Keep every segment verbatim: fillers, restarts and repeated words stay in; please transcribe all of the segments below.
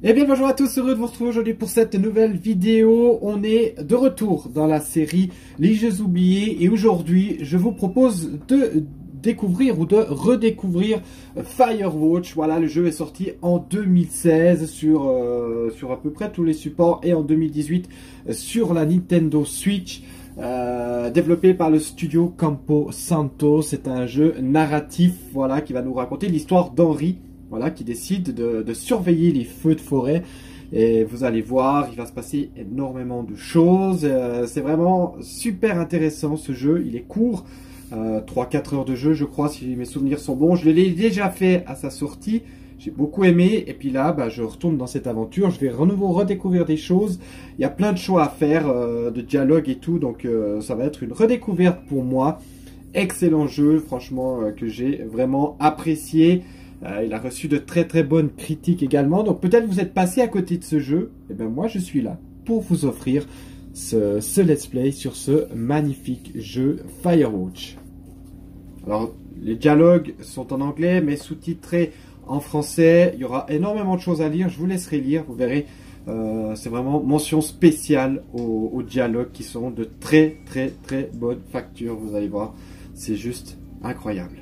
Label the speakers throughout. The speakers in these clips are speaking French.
Speaker 1: Eh bien bonjour à tous, heureux de vous retrouver aujourd'hui pour cette nouvelle vidéo. On est de retour dans la série Les Jeux Oubliés et aujourd'hui je vous propose de découvrir ou de redécouvrir Firewatch. Voilà, le jeu est sorti en deux mille seize sur, euh, sur à peu près tous les supports et en deux mille dix-huit sur la Nintendo Switch. Euh, développé par le studio Campo Santo. C'est un jeu narratif, voilà, qui va nous raconter l'histoire d'Henri, voilà, qui décide de, de surveiller les feux de forêt. Et vous allez voir, il va se passer énormément de choses. Euh, c'est vraiment super intéressant ce jeu. Il est court, euh, trois quatre heures de jeu, je crois, si mes souvenirs sont bons. Je l'ai déjà fait à sa sortie. J'ai beaucoup aimé, et puis là, bah, je retourne dans cette aventure, je vais de nouveau redécouvrir des choses. Il y a plein de choix à faire, euh, de dialogue et tout, donc euh, ça va être une redécouverte pour moi. Excellent jeu, franchement, euh, que j'ai vraiment apprécié. Euh, il a reçu de très très bonnes critiques également, donc peut-être vous êtes passé à côté de ce jeu. Et bien moi, je suis là pour vous offrir ce, ce let's play sur ce magnifique jeu Firewatch. Alors, les dialogues sont en anglais, mais sous-titrés en français. Il y aura énormément de choses à lire, je vous laisserai lire, vous verrez. Euh, c'est vraiment mention spéciale aux, aux dialogues qui sont de très très très bonne facture, vous allez voir. C'est juste incroyable.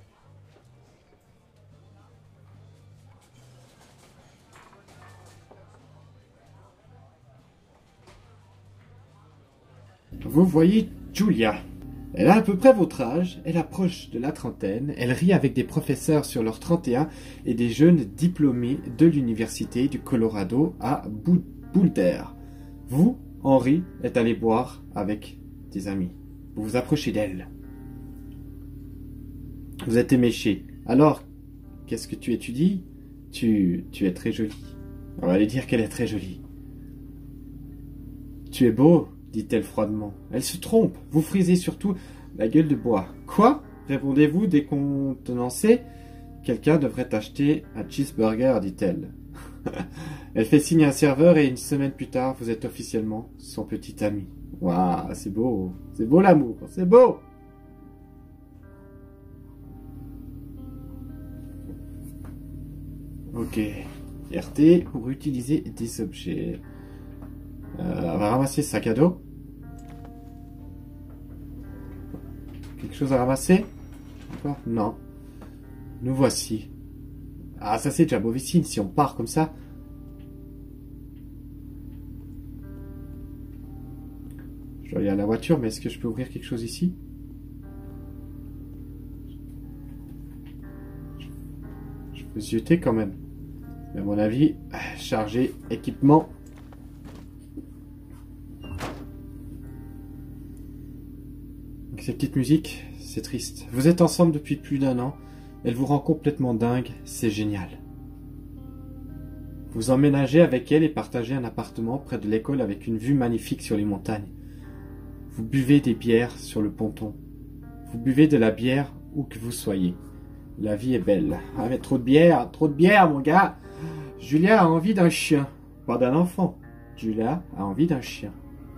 Speaker 1: Vous voyez Julia. Elle a à peu près votre âge, elle approche de la trentaine, elle rit avec des professeurs sur leur trente et un et des jeunes diplômés de l'université du Colorado à Boulder. Vous, Henri, êtes allé boire avec des amis. Vous vous approchez d'elle. Vous êtes éméché. Alors, qu'est-ce que tu étudies? Tu, tu es très jolie. On va lui dire qu'elle est très jolie. Tu es beau, dit-elle froidement. Elle se trompe, vous frisez surtout la gueule de bois. Quoi? Répondez-vous décontenancé. Quelqu'un devrait acheter un cheeseburger, dit-elle. Elle fait signe à un serveur et une semaine plus tard, vous êtes officiellement son petit ami. Waouh, c'est beau, c'est beau l'amour, c'est beau! Ok, R T pour utiliser des objets. Euh, on va ramasser ce sac à dos. Quelque chose à ramasser? Encore? Non. Nous voici. Ah, ça c'est déjà mauvais signe si on part comme ça. Je dois aller à la voiture, mais est-ce que je peux ouvrir quelque chose ici? Je peux zioter quand même. Mais à mon avis, charger équipement. Cette petite musique, c'est triste. Vous êtes ensemble depuis plus d'un an. Elle vous rend complètement dingue. C'est génial. Vous emménagez avec elle et partagez un appartement près de l'école avec une vue magnifique sur les montagnes. Vous buvez des bières sur le ponton. Vous buvez de la bière où que vous soyez. La vie est belle. Ah mais trop de bière, trop de bière mon gars. Julia a envie d'un chien, pas d'un enfant. Julia a envie d'un chien.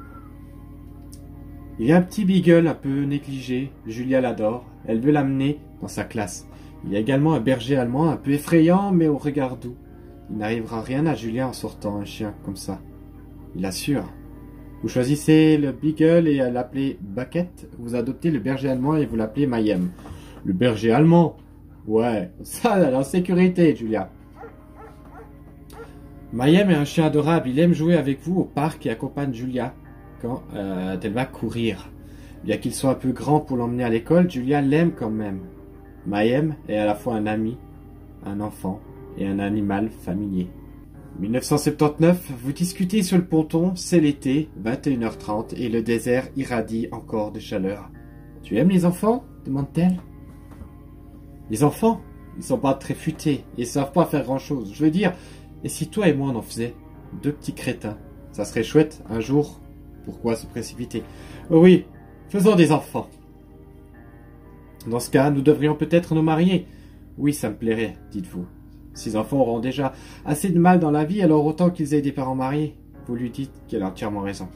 Speaker 1: Il y a un petit beagle un peu négligé, Julia l'adore, elle veut l'amener dans sa classe. Il y a également un berger allemand un peu effrayant mais au regard doux. Il n'arrivera rien à Julia en sortant un chien comme ça. Il assure. Vous choisissez le beagle et l'appelez Bucket, vous adoptez le berger allemand et vous l'appelez Mayhem. Le berger allemand? Ouais, ça elle est en sécurité Julia. Mayhem est un chien adorable, il aime jouer avec vous au parc et accompagne Julia quand euh, elle va courir. Bien qu'il soit un peu grand pour l'emmener à l'école, Julia l'aime quand même. Mayhem est à la fois un ami, un enfant et un animal familier. mille neuf cent soixante-dix-neuf, vous discutez sur le ponton, c'est l'été, vingt et une heures trente, et le désert irradie encore de chaleur. Tu aimes les enfants? Demande-t-elle. Les enfants? Ils sont pas très futés, ils savent pas faire grand chose. Je veux dire, et si toi et moi on en faisait? Deux petits crétins. Ça serait chouette, un jour. Pourquoi se précipiter? Oh oui, faisons des enfants. Dans ce cas, nous devrions peut-être nous marier. Oui, ça me plairait, dites-vous. Ces enfants auront déjà assez de mal dans la vie, alors autant qu'ils aient des parents mariés. Vous lui dites qu'elle a entièrement raison.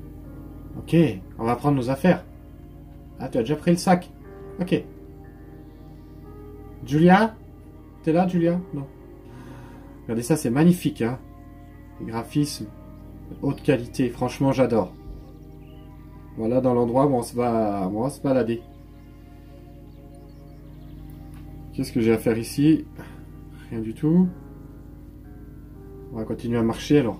Speaker 1: Ok, on va prendre nos affaires. Ah, tu as déjà pris le sac? Ok. Julia? T'es là, Julia? Non. Regardez ça, c'est magnifique, hein. Les graphismes, haute qualité. Franchement, j'adore. Voilà, dans l'endroit où on se va, on va se balader. Qu'est-ce que j'ai à faire ici? Rien du tout. On va continuer à marcher, alors.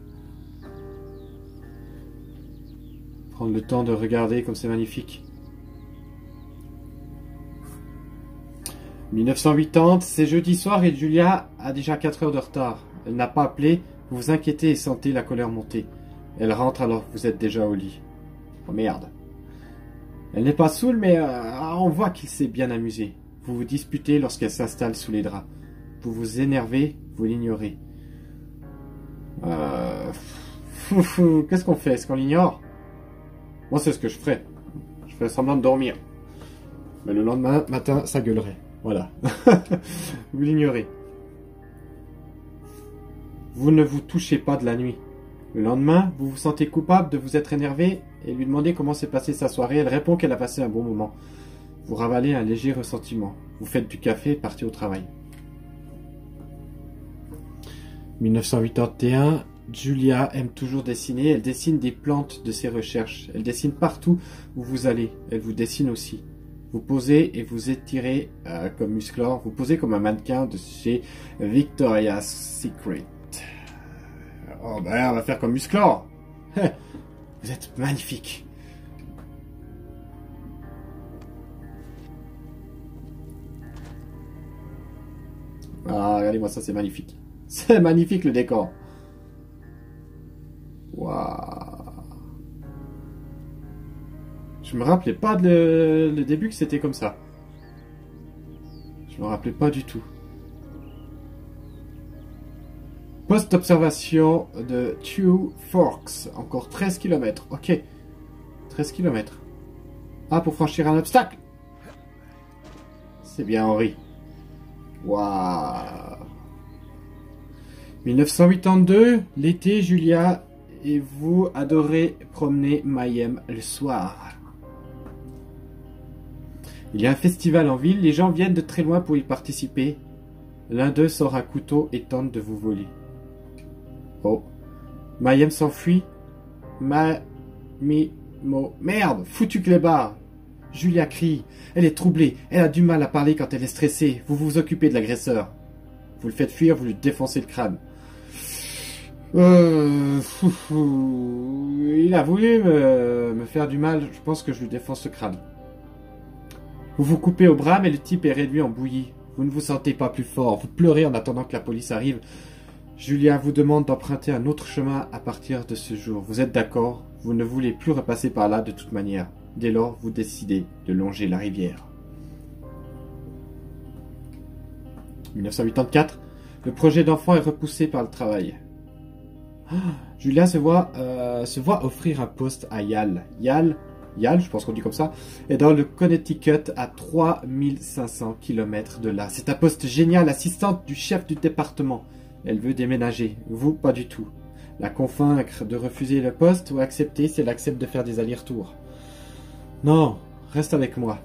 Speaker 1: Prendre le temps de regarder comme c'est magnifique. mille neuf cent quatre-vingt-dix, c'est jeudi soir et Julia a déjà quatre heures de retard. Elle n'a pas appelé, vous vous inquiétez et sentez la colère monter. Elle rentre alors que vous êtes déjà au lit. Oh merde. Elle n'est pas saoule, mais euh, on voit qu'il s'est bien amusé. Vous vous disputez lorsqu'elle s'installe sous les draps. Vous vous énervez, vous l'ignorez. Euh... Qu'est-ce qu'on fait? Est-ce qu'on l'ignore? Moi, c'est ce que je ferais. Je fais semblant de dormir. Mais le lendemain matin, ça gueulerait. Voilà. Vous l'ignorez. Vous ne vous touchez pas de la nuit. Le lendemain, vous vous sentez coupable de vous être énervé et lui demandez comment s'est passée sa soirée. Elle répond qu'elle a passé un bon moment. Vous ravalez un léger ressentiment. Vous faites du café et partez au travail. mille neuf cent quatre-vingt-onze, Julia aime toujours dessiner. Elle dessine des plantes de ses recherches. Elle dessine partout où vous allez. Elle vous dessine aussi. Vous posez et vous étirez euh, comme Musclor. Vous posez comme un mannequin de chez Victoria's Secret. Oh ben on va faire comme Musclor. Vous êtes magnifique. Ah, regardez-moi ça, c'est magnifique. C'est magnifique le décor. Waouh. Je me rappelais pas de le, le début que c'était comme ça. Je me rappelais pas du tout. Poste d'observation de Two Forks. Encore treize kilomètres. Ok. treize kilomètres. Ah, pour franchir un obstacle. C'est bien Henri. Waouh. mille neuf cent quatre-vingt-deux, l'été, Julia et vous adorez promener Mayhem le soir. Il y a un festival en ville, les gens viennent de très loin pour y participer. L'un d'eux sort un couteau et tente de vous voler. Oh. Mayhem s'enfuit. Ma... Mi... Mo... Merde! Foutu clébard! Julia crie. Elle est troublée. Elle a du mal à parler quand elle est stressée. Vous vous occupez de l'agresseur. Vous le faites fuir, vous lui défoncez le crâne. Euh... Fou, fou. Il a voulu me... me faire du mal. Je pense que je lui défonce le crâne. Vous vous coupez au bras, mais le type est réduit en bouillie. Vous ne vous sentez pas plus fort. Vous pleurez en attendant que la police arrive. Julia vous demande d'emprunter un autre chemin à partir de ce jour. Vous êtes d'accord? Vous ne voulez plus repasser par là de toute manière. Dès lors, vous décidez de longer la rivière. mille neuf cent quatre-vingt-quatre, le projet d'enfant est repoussé par le travail. Ah, Julia se voit, euh, se voit offrir un poste à Yale. Yale, Yale, je pense qu'on dit comme ça, est dans le Connecticut à trois mille cinq cents kilomètres de là. C'est un poste génial, assistante du chef du département. Elle veut déménager. Vous, pas du tout. La convaincre de refuser le poste ou accepter si elle accepte de faire des allers-retours. Non, reste avec moi.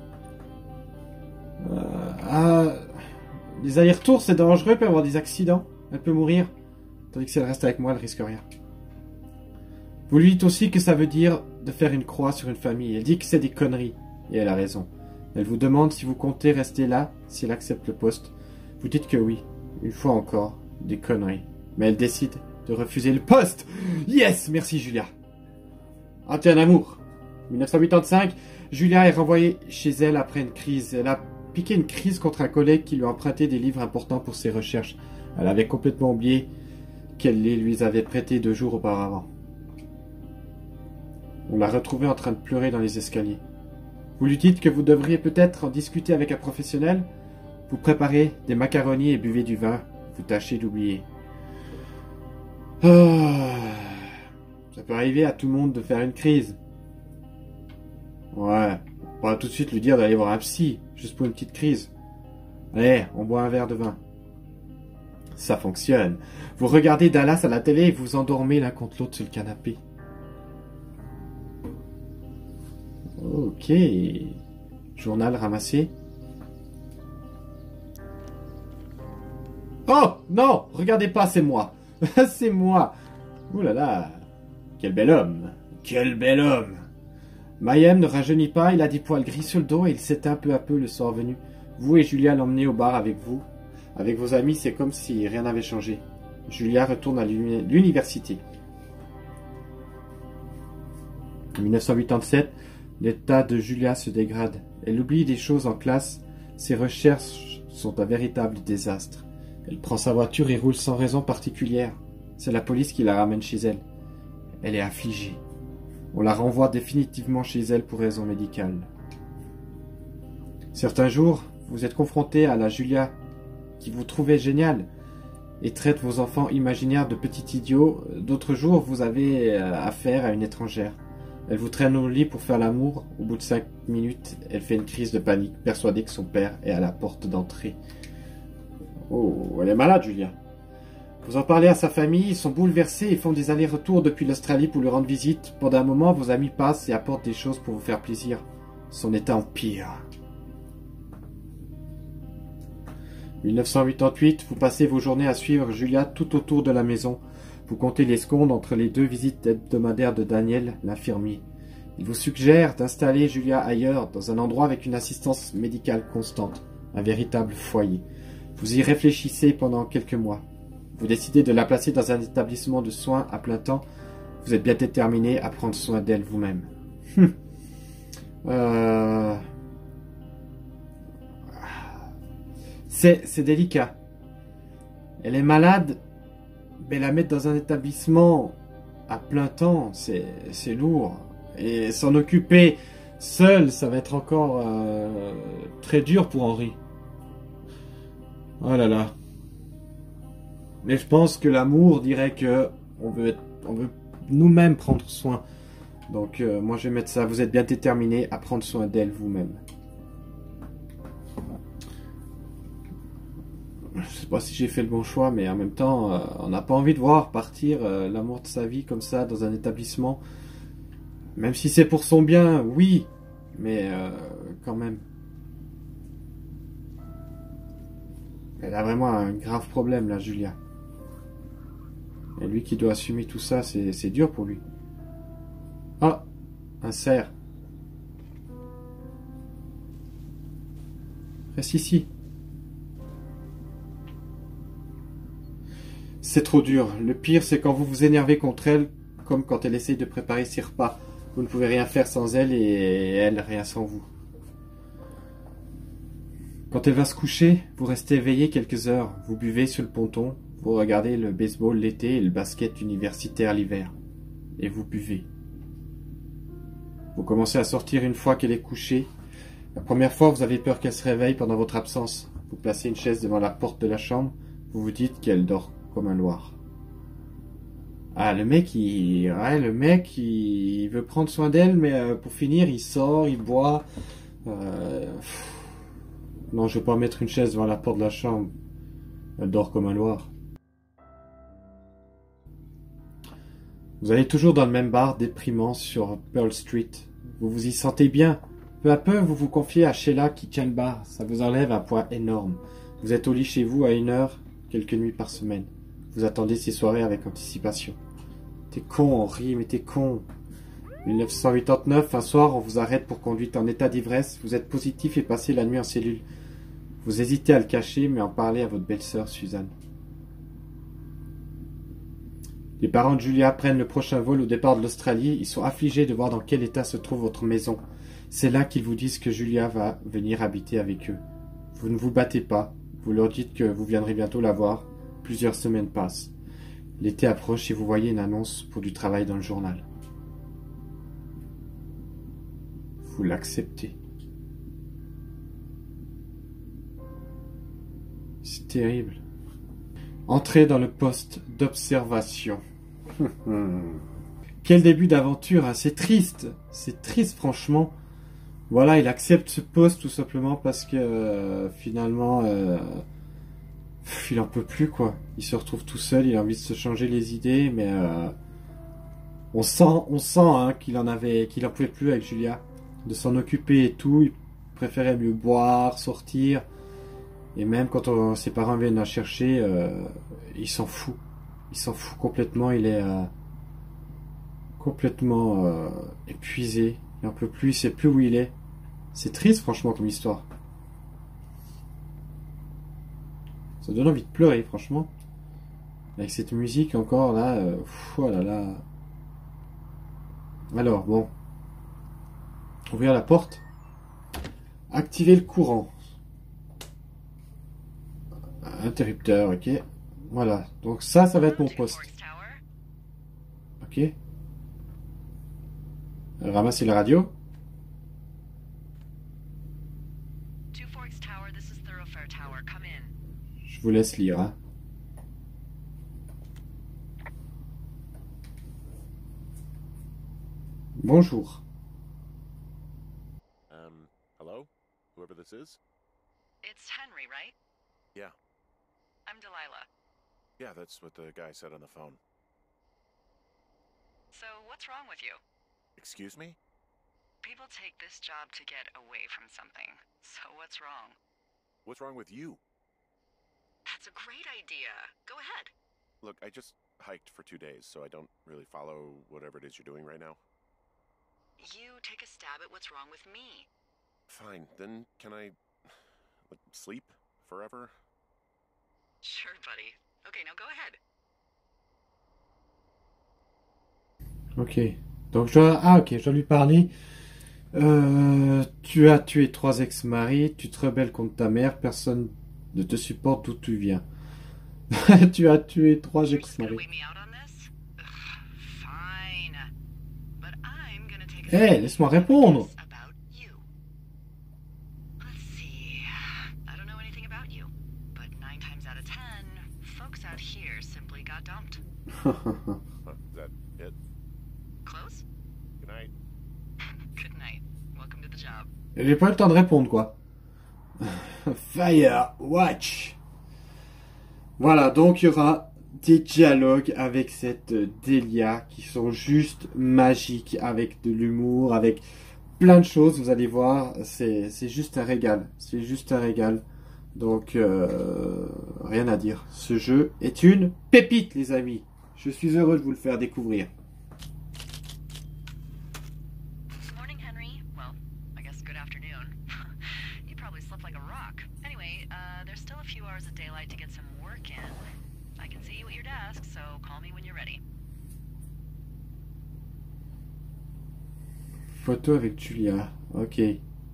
Speaker 1: Euh, ah, les allers-retours, c'est dangereux, elle peut avoir des accidents. Elle peut mourir. Tandis que si elle reste avec moi, elle risque rien. Vous lui dites aussi que ça veut dire de faire une croix sur une famille. Elle dit que c'est des conneries. Et elle a raison. Elle vous demande si vous comptez rester là, si elle accepte le poste. Vous dites que oui. Une fois encore, des conneries. Mais elle décide de refuser le poste. Yes, merci Julia. Ah, t'es un amour. mille neuf cent quatre-vingt-quinze, Julia est renvoyée chez elle après une crise. Elle a piqué une crise contre un collègue qui lui a emprunté des livres importants pour ses recherches. Elle avait complètement oublié qu'elle les lui avait prêtés deux jours auparavant. On l'a retrouvée en train de pleurer dans les escaliers. Vous lui dites que vous devriez peut-être en discuter avec un professionnel. Vous préparez des macaronis et buvez du vin. Vous tâchez d'oublier. Ah, ça peut arriver à tout le monde de faire une crise. Ouais, on va tout de suite lui dire d'aller voir un psy, juste pour une petite crise. Allez, on boit un verre de vin. Ça fonctionne. Vous regardez Dallas à la télé et vous endormez l'un contre l'autre sur le canapé. Ok. Journal ramassé. Oh, non, regardez pas, c'est moi. C'est moi. Ouh là là, quel bel homme. Quel bel homme. Mayhem ne rajeunit pas, il a des poils gris sur le dos et il s'éteint peu à peu le soir venu. Vous et Julia l'emmenez au bar avec vous. Avec vos amis, c'est comme si rien n'avait changé. Julia retourne à l'université. En mille neuf cent quatre-vingt-sept, l'état de Julia se dégrade. Elle oublie des choses en classe. Ses recherches sont un véritable désastre. Elle prend sa voiture et roule sans raison particulière. C'est la police qui la ramène chez elle. Elle est affligée. On la renvoie définitivement chez elle pour raison médicale. Certains jours, vous êtes confronté à la Julia qui vous trouvait géniale et traite vos enfants imaginaires de petits idiots. D'autres jours, vous avez affaire à une étrangère. Elle vous traîne au lit pour faire l'amour. Au bout de cinq minutes, elle fait une crise de panique, persuadée que son père est à la porte d'entrée. Oh, elle est malade, Julia. Vous en parlez à sa famille, ils sont bouleversés et font des allers-retours depuis l'Australie pour lui rendre visite. Pendant un moment, vos amis passent et apportent des choses pour vous faire plaisir. Son état empire. mille neuf cent quatre-vingt-huit, vous passez vos journées à suivre Julia tout autour de la maison. Vous comptez les secondes entre les deux visites hebdomadaires de Daniel, l'infirmier. Il vous suggère d'installer Julia ailleurs, dans un endroit avec une assistance médicale constante, un véritable foyer. Vous y réfléchissez pendant quelques mois. Vous décidez de la placer dans un établissement de soins à plein temps. Vous êtes bien déterminé à prendre soin d'elle vous-même. euh... C'est délicat. Elle est malade, mais la mettre dans un établissement à plein temps, c'est lourd. Et s'en occuper seul, ça va être encore euh, très dur pour Henri. Oh là là. Mais je pense que l'amour dirait que on veut, on veut nous-mêmes prendre soin. Donc euh, moi je vais mettre ça. Vous êtes bien déterminé à prendre soin d'elle vous-même. Je sais pas si j'ai fait le bon choix, mais en même temps, euh, on n'a pas envie de voir partir euh, l'amour de sa vie comme ça dans un établissement. Même si c'est pour son bien, oui, mais euh, quand même. Elle a vraiment un grave problème là, Julia. Et lui qui doit assumer tout ça, c'est dur pour lui. Ah, un cerf. Reste ici. C'est trop dur. Le pire, c'est quand vous vous énervez contre elle, comme quand elle essaye de préparer ses repas. Vous ne pouvez rien faire sans elle et elle rien sans vous. Quand elle va se coucher, vous restez éveillé quelques heures. Vous buvez sur le ponton. Vous regardez le baseball l'été et le basket universitaire l'hiver. Et vous buvez. Vous commencez à sortir une fois qu'elle est couchée. La première fois, vous avez peur qu'elle se réveille pendant votre absence. Vous placez une chaise devant la porte de la chambre. Vous vous dites qu'elle dort comme un loir. Ah, le mec, il, ouais, le mec, il veut prendre soin d'elle, mais euh, pour finir, il sort, il boit. Euh... Non, je vais pas mettre une chaise devant la porte de la chambre. Elle dort comme un loir. Vous allez toujours dans le même bar déprimant sur Pearl Street. Vous vous y sentez bien. Peu à peu, vous vous confiez à Sheila qui tient le bar. Ça vous enlève un poids énorme. Vous êtes au lit chez vous à une heure, quelques nuits par semaine. Vous attendez ces soirées avec anticipation. T'es con, Henri, mais t'es con. mille neuf cent quatre-vingt-neuf, un soir, on vous arrête pour conduite en état d'ivresse. Vous êtes positif et passez la nuit en cellule. Vous hésitez à le cacher, mais en parler à votre belle-sœur, Suzanne. Les parents de Julia prennent le prochain vol au départ de l'Australie. Ils sont affligés de voir dans quel état se trouve votre maison. C'est là qu'ils vous disent que Julia va venir habiter avec eux. Vous ne vous battez pas. Vous leur dites que vous viendrez bientôt la voir. Plusieurs semaines passent. L'été approche et vous voyez une annonce pour du travail dans le journal. Vous l'acceptez. C'est terrible. Entrez dans le poste d'observation. Quel début d'aventure, hein. C'est triste. C'est triste, franchement. Voilà, il accepte ce poste tout simplement parce que euh, finalement... Euh, il en peut plus, quoi. Il se retrouve tout seul, il a envie de se changer les idées, mais euh, on sent, on sent hein, qu'il en avait, qu'il en pouvait plus avec Julia, de s'en occuper et tout. Il préférait mieux boire, sortir. Et même quand on, ses parents viennent la chercher, euh, il s'en fout. Il s'en fout complètement. Il est euh, complètement euh, épuisé. Il n'en peut plus. Il sait plus où il est. C'est triste, franchement, comme histoire. Ça donne envie de pleurer, franchement. Avec cette musique encore là. Euh, pff, oh là là. Alors, bon. Ouvrir la porte. Activer le courant. Interrupteur, ok. Voilà. Donc ça, ça va être mon poste. Ok. Ramasser la radio. Je vous laisse lire, hein. Bonjour.
Speaker 2: Um, hello? Whoever this is?
Speaker 3: It's Henry, right?
Speaker 2: Yeah.
Speaker 3: I'm Delilah.
Speaker 2: Yeah, that's what the guy said on the phone.
Speaker 3: So, what's wrong with you?
Speaker 2: Excuse me?
Speaker 3: People take this job to get away from something. So, what's wrong?
Speaker 2: What's wrong with you?
Speaker 3: That's a great idea. Go ahead.
Speaker 2: Look, I just hiked for two days, so I don't really follow whatever it is you're doing right now.
Speaker 3: You take a stab at what's wrong with me.
Speaker 2: Fine, then can I like, sleep forever?
Speaker 3: Sure, buddy. Okay, now go ahead.
Speaker 1: Ok. Donc je dois... Ah ok, je dois lui parler. Euh, tu as tué trois ex-maris, tu te rebelles contre ta mère, personne ne te supporte d'où tu viens. Tu as tué trois
Speaker 3: You're just gonna
Speaker 1: ex-maris.
Speaker 3: wait me out on this? Ugh, fine. But I'm gonna take a
Speaker 1: Eh,
Speaker 3: second
Speaker 1: laisse-moi
Speaker 3: to
Speaker 1: répondre.
Speaker 3: guess about you. Let's see. I don't know anything about you, but nine times out of ten, folks out here simply got dumped.
Speaker 2: Huh, is that it?
Speaker 3: Close?
Speaker 2: Good night.
Speaker 3: Good night. Welcome to the job.
Speaker 1: J'ai pas eu le temps de répondre, quoi. Firewatch. Voilà, donc il y aura des dialogues avec cette Delia qui sont juste magiques, avec de l'humour, avec plein de choses, vous allez voir, c'est c'est juste un régal, c'est juste un régal. Donc, euh, rien à dire. Ce jeu est une pépite, les amis. Je suis heureux de vous le faire découvrir.
Speaker 3: Good morning, Henry. Well, I guess good afternoon. You probably slept like a rock. Anyway, uh, there's still a few hours of daylight to get some work in. I can see you at your desk, so call me when you're ready.
Speaker 1: Photo avec Julia. Ok.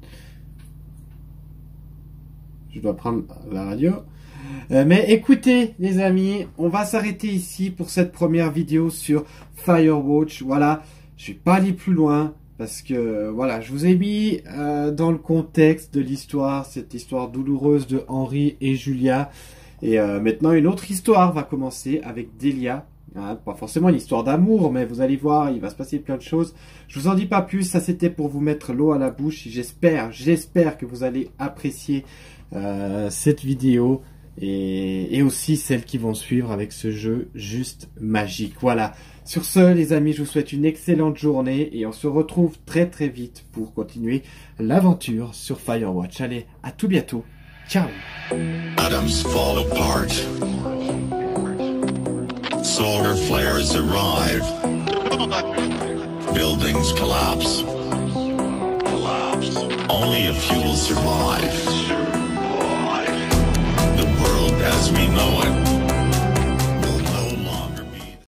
Speaker 1: Je dois prendre la radio. Euh, mais écoutez, les amis, on va s'arrêter ici pour cette première vidéo sur Firewatch. Voilà, je vais pas aller plus loin parce que voilà, je vous ai mis euh, dans le contexte de l'histoire, cette histoire douloureuse de Henry et Julia. Et euh, maintenant, une autre histoire va commencer avec Delia. Hein, pas forcément une histoire d'amour, mais vous allez voir, il va se passer plein de choses. Je vous en dis pas plus, ça c'était pour vous mettre l'eau à la bouche. J'espère, j'espère que vous allez apprécier euh, cette vidéo et, et aussi celles qui vont suivre avec ce jeu juste magique. Voilà, sur ce les amis, je vous souhaite une excellente journée et on se retrouve très très vite pour continuer l'aventure sur Firewatch. Allez, à tout bientôt, ciao.
Speaker 4: Atoms fall apart. Solar flares arrive. Buildings collapse. Collapse. Only a few will survive. The world as we know